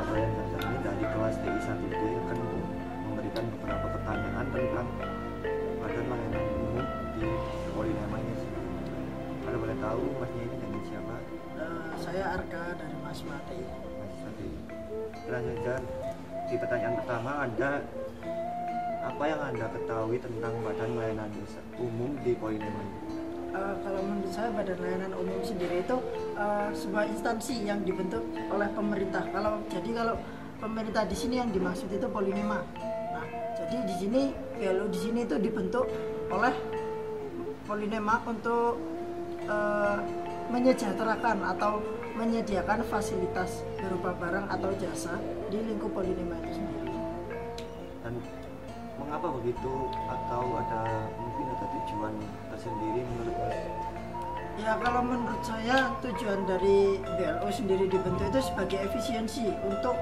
Surabaya Dasar ini dari kelas TI 1D akan memberikan beberapa pertanyaan tentang Badan Layanan Umum di Polinema ini sendiri. Kalau boleh tahu masnya ini dengan siapa? Saya Arka dari Mas Mati. Mas Mati. Lanjut saja di pertanyaan pertama, ada apa yang Anda ketahui tentang Badan Layanan Umum di Polinema ini? Kalau menurut saya Badan Layanan Umum sendiri itu sebuah instansi yang dibentuk oleh pemerintah. Kalau pemerintah di sini yang dimaksud itu Polinema. Nah, jadi di sini BLU di sini itu dibentuk oleh Polinema untuk menyejahterakan atau menyediakan fasilitas berupa barang atau jasa di lingkup Polinema itu sendiri. Dan mengapa begitu, atau mungkin ada tujuan tersendiri menurut Mas? Ya, kalau menurut saya tujuan dari BLU sendiri dibentuk itu sebagai efisiensi untuk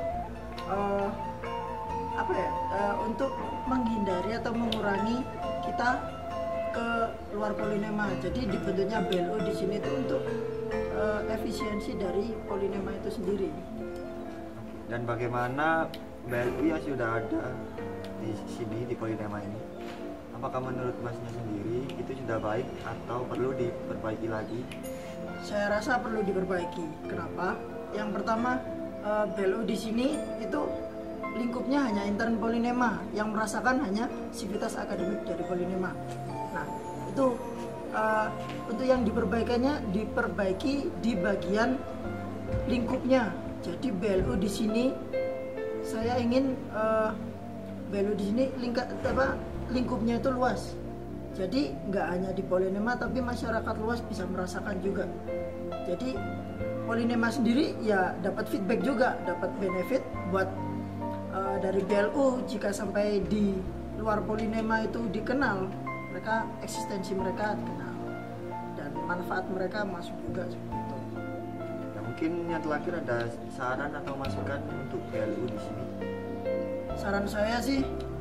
untuk menghindari atau mengurangi kita ke luar Polinema. Jadi dibentuknya BLU di sini itu untuk efisiensi dari Polinema itu sendiri. Dan bagaimana BLU yang sudah ada di sini di Polinema ini, apakah menurut Masnya sendiri itu sudah baik atau perlu diperbaiki lagi? Saya rasa perlu diperbaiki. Kenapa? Yang pertama, BLU di sini itu lingkupnya hanya intern Polinema, yang merasakan hanya sivitas akademik dari Polinema. Nah, itu untuk yang diperbaiki di bagian lingkupnya. Jadi BLU di sini saya ingin BLU di sini lingkupnya itu luas. Jadi nggak hanya di Polinema, tapi masyarakat luas bisa merasakan juga. Jadi Polinema sendiri ya dapat feedback juga, dapat benefit buat dari BLU. Jika sampai di luar Polinema itu dikenal, mereka eksistensi mereka dikenal dan manfaat mereka masuk juga seperti itu. Ya, mungkin yang terakhir ada saran atau masukan untuk BLU di sini? Saran saya sih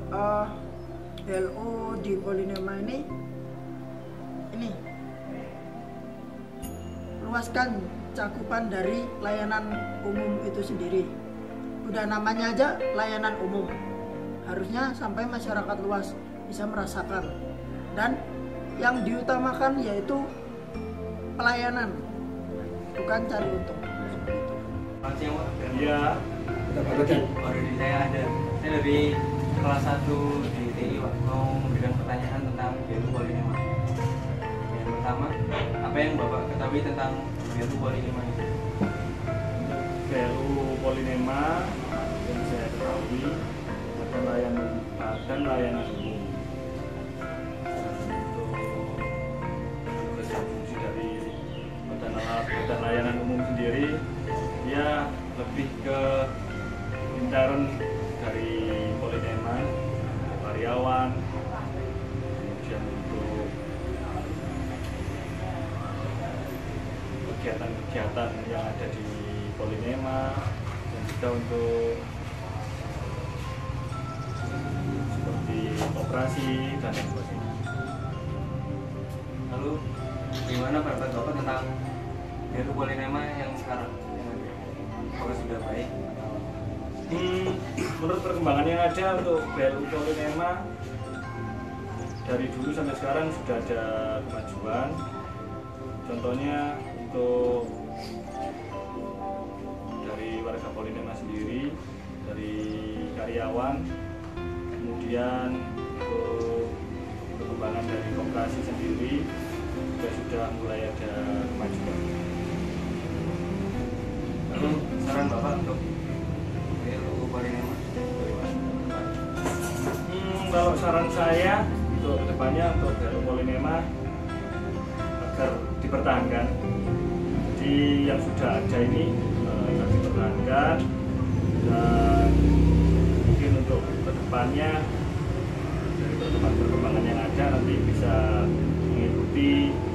BLU di Polinema ini luaskan cakupan dari layanan umum itu sendiri. Udah namanya aja layanan umum, harusnya sampai masyarakat luas bisa merasakan. Dan yang diutamakan yaitu pelayanan, bukan cari untung. Iya. Dari saya ada. Saya dari kelas 1 di TI mau memberikan pertanyaan tentang BLU Polinema. Yang pertama, apa yang Bapak ketahui tentang BLU Polinema ini? BLU Polinema yang saya ketahui Badan Layanan Umum. Tugas dan fungsi dari Badan Layanan Umum sendiri, dia lebih ke intern dari Polinema, karyawan, kemudian untuk kegiatan-kegiatan yang ada di Polinema, dan juga untuk seperti operasi dan sebagainya. Lalu, gimana pendapat Bapak tentang BLU Polinema yang sekarang? Apakah sudah baik? Menurut perkembangan yang ada untuk BLU Polinema, dari dulu sampai sekarang sudah ada kemajuan. Contohnya untuk dari warga Polinema sendiri, dari karyawan, kemudian untuk perkembangan dari koperasi sendiri juga sudah mulai ada kemajuan. Lalu saran Bapak untuk BLU Polinema? Kalau saran saya untuk kedepannya untuk BLU Polinema agar dipertahankan. Jadi yang sudah ada ini agar dipertahankan, dan mungkin untuk kedepannya dari perkembangan yang ada nanti bisa mengikuti